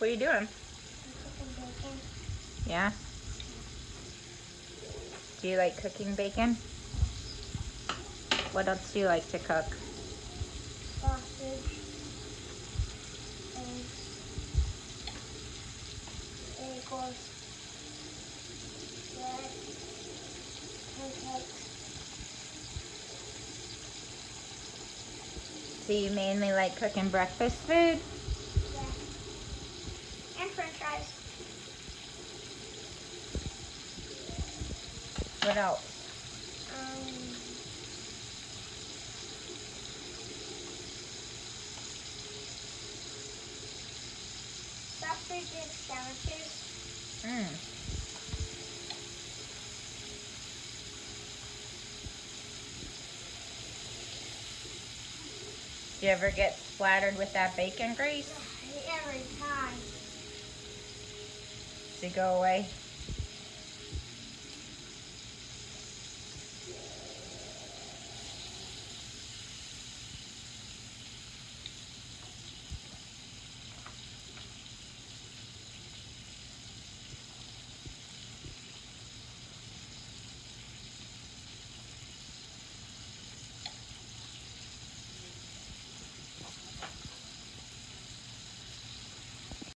What are you doing? I'm cooking bacon. Yeah? Do you like cooking bacon? What else do you like to cook? Sausage. Eggs. Bagels. Bread. Pancakes. So you mainly like cooking breakfast food? Yeah. And french fries. What else? Sausage and sandwiches. Mm. Do you ever get splattered with that bacon grease? Every time. Does it go away?